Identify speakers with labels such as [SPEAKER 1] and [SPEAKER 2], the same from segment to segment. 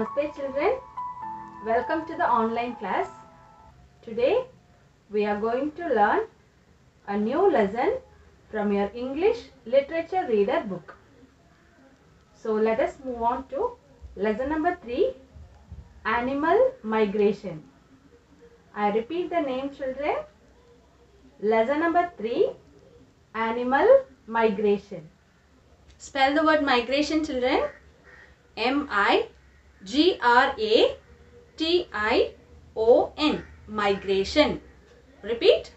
[SPEAKER 1] Namaste children. Welcome to the online class. Today we are going to learn a new lesson from your English literature reader book. So let us move on to lesson number 3, Animal Migration. I repeat the name children. Lesson number 3, Animal Migration. Spell the word migration children. M-I-G-R-A-T-I-O-N. Migration. Repeat.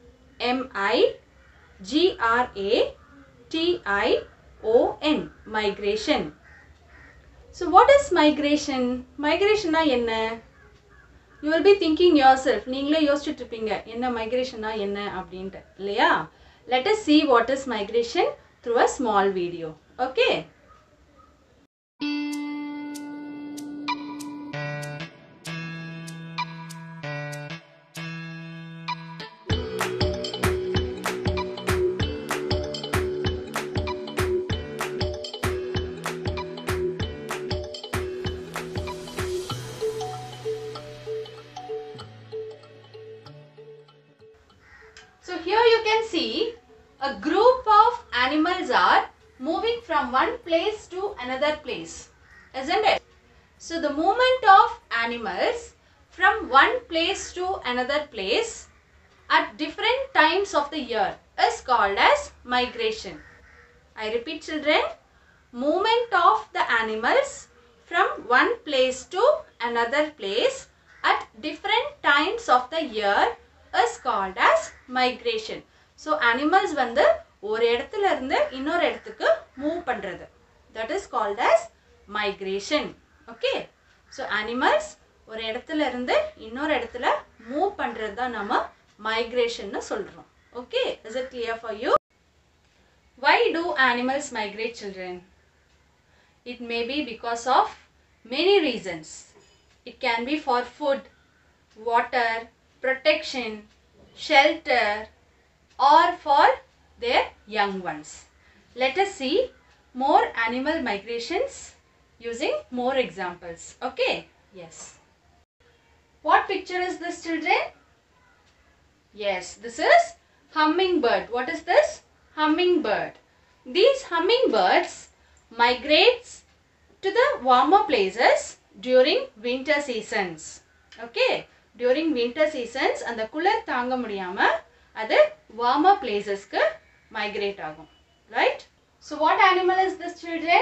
[SPEAKER 1] M-I-G-R-A-T-I-O-N. Migration. So what is migration? Migration na enna? You will be thinking yourself. நீங்களே யோசிச்சிட்டு இருப்பீங்க என்ன migration என்ன அப்படின்ட்டு இல்லையா? Let us see what is migration through a small video. Okay? So here you can see a group of animals are moving from one place to another place, isn't it? So the movement of animals from one place to another place at different times of the year is called as migration. I repeat children, movement of the animals from one place to another place at different times of the year is called as migration. So animals வந்து ஒரு இடத்துல இருந்து இன்னொரு இடத்துக்கு move பண்றது, that is called as migration. Okay, so animals ஒரு இடத்துல இருந்து இன்னொரு இடத்துல மூவ் பண்றது தான் நம்ம migration னு சொல்றோம். Okay, is it clear for you? Why do animals migrate children? It may be because of many reasons. It can be for food, water, protection, shelter, or for their young ones. Let us see more animal migrations using more examples. Okay? Yes. What picture is this children? Yes, this is hummingbird. What is this? Hummingbird. These hummingbirds migrates to the warmer places during winter seasons. Okay? During winter seasons, and the குளிர் தாங்க முடியாம அது warmer places க்கு migrate ஆகும். Right? So what animal is this children?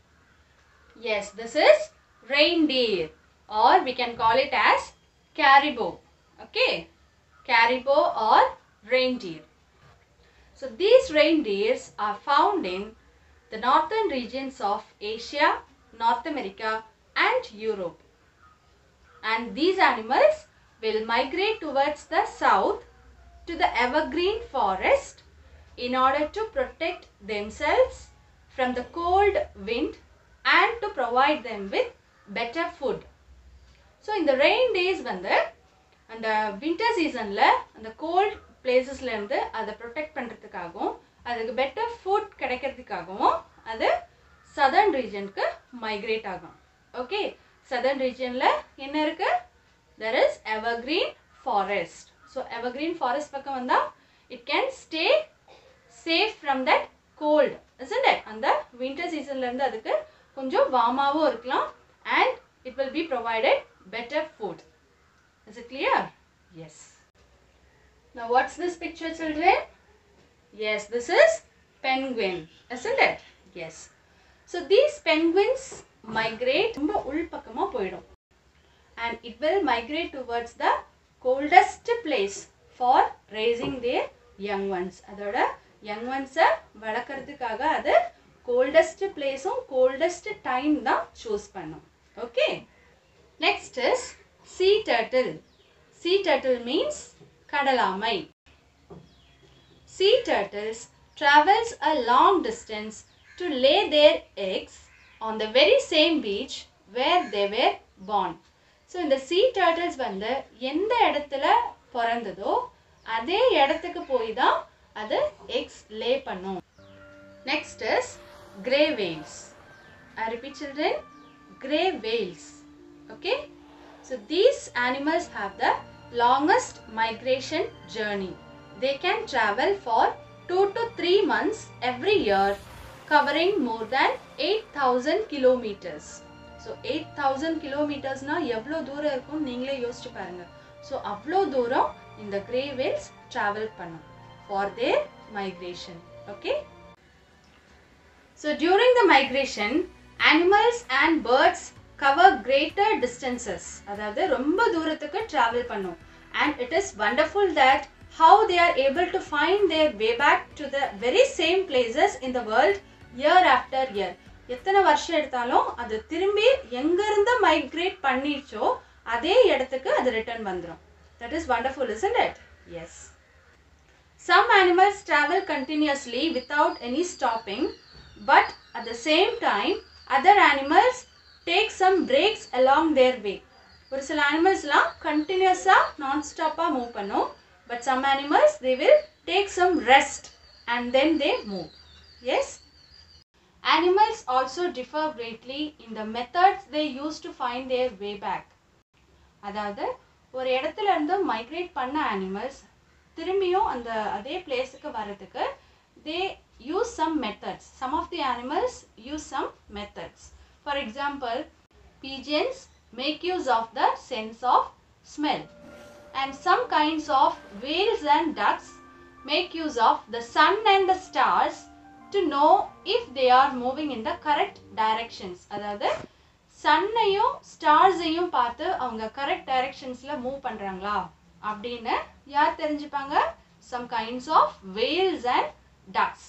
[SPEAKER 1] Yes, this is reindeer, or we can call it as caribou. Okay? Caribou or reindeer. So these reindeers are found in the northern regions of Asia, North America and Europe. And these animals will migrate towards the south to the evergreen forest in order to protect themselves from the cold wind and to provide them with better food. So in the rain days வந்து அந்த winter seasonல அந்த cold placesல இருந்து அதை protect பண்றதுக்காகவும் அதுக்கு better food கிடைக்கிறதுக்காகவும் அது southern regionக்கு migrate ஆகும். Okay, southern regionல என்ன இருக்கு? There is evergreen forest. So evergreen forest பக்கம் வந்தா it can stay safe from that cold, isn't it? அந்த winter seasonல இருந்து அதுக்கு கொஞ்சம் வார்மாவும் இருக்கலாம் and it will be provided better food. Is it clear? Yes. Now what's this picture children? Yes, this is penguin, isn't it? Yes. So these penguins migrate ரொம்ப உள் பக்கமா போய்டும். And it will migrate towards the coldest place for raising their young ones. அதோட young ones வளர்க்கறதுக்காக அது coldest placeம் coldest time தான் choose பண்ணும். Okay. Next is sea turtle. Sea turtle means கடலாமை. Sea turtles travels a long distance to lay their eggs on the very same beach where they were born. So இந்த sea turtles வந்து எந்த இடத்துல பிறந்ததோ அதே இடத்துக்கு போய் தான் அது eggs lay பண்ணும். Next is grey whales. I repeat children, grey whales. Okay, so these animals have the longest migration journey. They can travel for 2 to 3 months every year, covering more than 8,000 kilometers. So 8,000 kilometers na எவ்வளோ தூரம் இருக்கும் நீங்களே யோசிச்சு பாருங்க. So அவ்வளோ தூரம் இந்த grey whales travel பண்ணும் for their migration. Okay. So during the migration, animals and birds cover greater distances. அதாவது ரொம்ப தூரத்துக்கு travel பண்ணும். And it is wonderful that how they are able to find their way back to the very same places in the world year after year. எத்தனை வருஷம் எடுத்தாலும் அது திரும்பி எங்கிருந்து மைக்ரேட் பண்ணிச்சோ அதே இடத்துக்கு அது ரிட்டர்ன் வந்துடும். That is wonderful, isn't it? Yes. Some animals travel continuously without any stopping, but at the same time other animals take some breaks along their way. ஒரு சில animalsலாம் continuously non-stop move பண்ணும், but some animals they will take some rest and then they move. Yes. Animals also differ greatly in the methods they use to find their way back. அதாவது ஒரு இடத்துல இருந்து migrate பண்ண animals திரும்பியும் அந்த அதே பிளேஸ்க்கு வரதுக்கு they use some methods. Some of the animals use some methods. For example, pigeons make use of the sense of smell, and some kinds of whales and ducks make use of the sun and the stars to know if they are moving in the correct directions. அதாவது சன்னையும் ஸ்டார்ஸையும் பார்த்து அவங்க correct டைரக்ஷன்ஸ்ல move பண்றாங்களா அப்படின்னு யார் தெரிஞ்சுப்பாங்க? Some kinds of whales and ducks.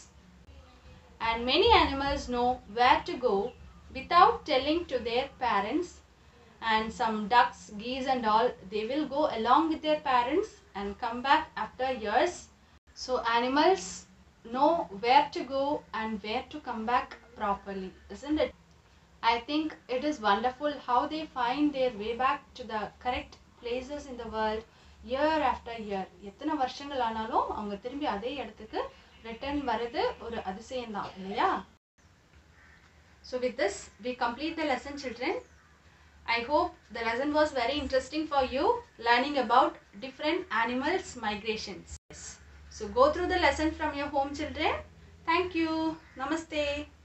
[SPEAKER 1] And many animals know where to go without telling to their parents. And some ducks, geese and all, they will go along with their parents and come back after years. So animals know where to go and where to come back properly, isn't it? I think it is wonderful how they find their way back to the correct places in the world year after year. எத்தனை வருஷங்கள் ஆனாலும் அவங்க திரும்பி அதே இடத்துக்கு return வரது ஒரு அதிசயம் தான் இல்லையா? So with this we complete the lesson, children. I hope the lesson was very interesting for you, learning about different animals' migrations. So go through the lesson from your home, children. Thank you. Namaste.